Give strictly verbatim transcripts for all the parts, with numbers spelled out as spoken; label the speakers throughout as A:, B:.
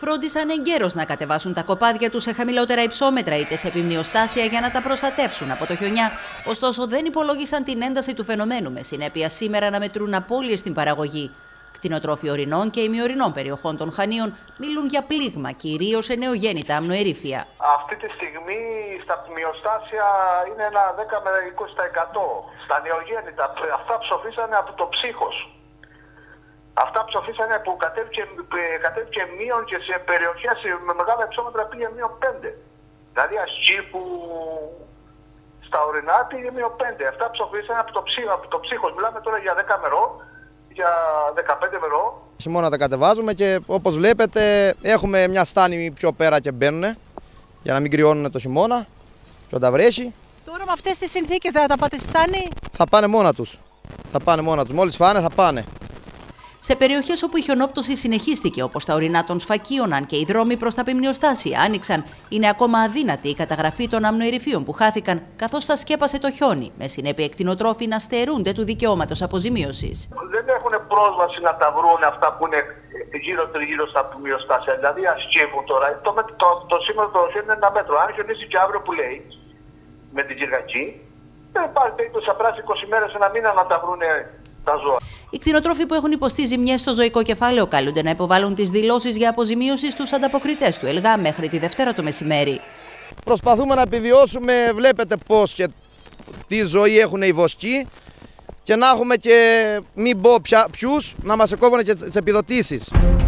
A: φρόντισαν εγκαίρως να κατεβάσουν τα κοπάδια τους σε χαμηλότερα υψόμετρα είτε σε επιμνιοστάσια για να τα προστατεύσουν από το χιονιά. Ωστόσο, δεν υπολόγισαν την ένταση του φαινομένου, με συνέπεια σήμερα να μετρούν απώλειες στην παραγωγή. Κτηνοτρόφοι ορεινών και ημιορεινών περιοχών των Χανίων μιλούν για πλήγμα, κυρίως σε νεογέννητα αμνοερήφια.
B: Αυτή τη στιγμή στα μειοστάσια είναι ένα δέκα με είκοσι τοις εκατό. Στα νεογέννητα, αυτά ψοφίσανε από το ψύχος. Αυτά ψοφίσανε που κατέβηκε, κατέβηκε μείον και σε περιοχές με μεγάλα υψόμετρα πήγε μείον πέντε. Δηλαδή Ασκήπου στα ορεινά πήγε μείον πέντε. Αυτά ψοφίσανε από το, ψύ, από το ψύχος. Μιλάμε τώρα για δέκα μερό, για δεκαπέντε μερό.
C: Χειμώνα τα κατεβάζουμε και όπως βλέπετε έχουμε μια στάνη πιο πέρα και μπαίνουν για να μην κρυώνουν το χειμώνα και όταν βρέχει.
D: Τώρα με αυτές τις συνθήκες δεν θα τα πάτε στη στάνη?
C: Θα πάνε μόνα τους. Θα πάνε μόνα τους. Μόλις φάνε θα πάνε.
A: Σε περιοχές όπου η χιονόπτωση συνεχίστηκε, όπως τα ορεινά των Σφακίων, αν και οι δρόμοι προς τα πυμνιοστάσια άνοιξαν, είναι ακόμα αδύνατη η καταγραφή των αμνοερηφίων που χάθηκαν, καθώς τα σκέπασε το χιόνι, με συνέπεια κτηνοτρόφοι να στερούνται του δικαιώματος αποζημίωσης.
B: Δεν έχουν πρόσβαση να τα βρουν αυτά που είναι γύρω-τριγύρω στα πυμνιοστάσια. Δηλαδή, Ασκήπου τώρα, το, το, το σήμερα το χιόνι είναι ένα μέτρο. Αν χιονίσει και αύριο που λέει, με την Κυριακή, δεν υπάρχει περίπτωση απλά είκοσι μέρες, ένα μήνα να τα βρουν τα ζώα.
A: Οι κτηνοτρόφοι που έχουν υποστεί ζημιές στο ζωικό κεφάλαιο καλούνται να υποβάλουν τις δηλώσεις για αποζημίωση στους ανταποκριτές του ΕΛΓΑ μέχρι τη Δευτέρα το μεσημέρι.
C: Προσπαθούμε να επιβιώσουμε, βλέπετε πώς και τι ζωή έχουν οι βοσκοί και να έχουμε και μην πω πια, ποιους να μας εκόβουν και τις επιδοτήσεις.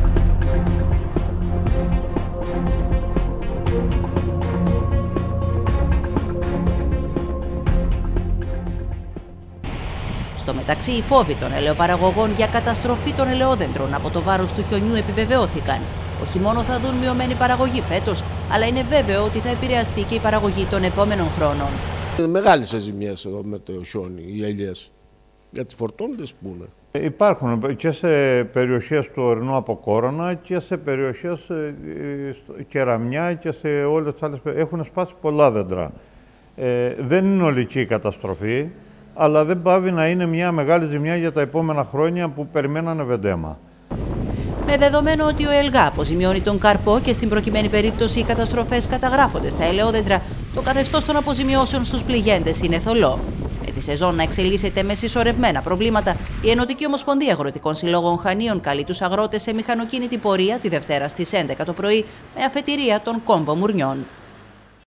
A: Στο μεταξύ, οι φόβοι των ελαιοπαραγωγών για καταστροφή των ελαιόδεντρων από το βάρος του χιονιού επιβεβαιώθηκαν. Όχι μόνο θα δουν μειωμένη παραγωγή φέτος, αλλά είναι βέβαιο ότι θα επηρεαστεί και η παραγωγή των επόμενων χρόνων.
E: Μεγάλες ζημιές εδώ με το χιόνι, οι ελιές. Γιατί φορτώνονται, πούνε.
F: Υπάρχουν και σε περιοχές του ορεινού Αποκόρονα και σε περιοχές Κεραμιά και σε όλες τις άλλες περιοχές. Έχουν σπάσει πολλά δέντρα. Ε, δεν είναι ολική η καταστροφή, αλλά δεν πάβει να είναι μια μεγάλη ζημιά για τα επόμενα χρόνια που περιμένανε βεντέμα.
A: Με δεδομένο ότι ο ΕΛΓΑ αποζημιώνει τον καρπό και στην προκειμένη περίπτωση οι καταστροφές καταγράφονται στα ελαιόδεντρα, το καθεστώς των αποζημιώσεων στους πληγέντες είναι θολό. Με τη σεζόν να εξελίσσεται με συσσωρευμένα προβλήματα, η Ενωτική Ομοσπονδία Αγροτικών Συλλόγων Χανίων καλεί τους αγρότες σε μηχανοκίνητη πορεία τη Δευτέρα στις έντεκα το πρωί με αφετηρία τον κόμβο Μουρνιών.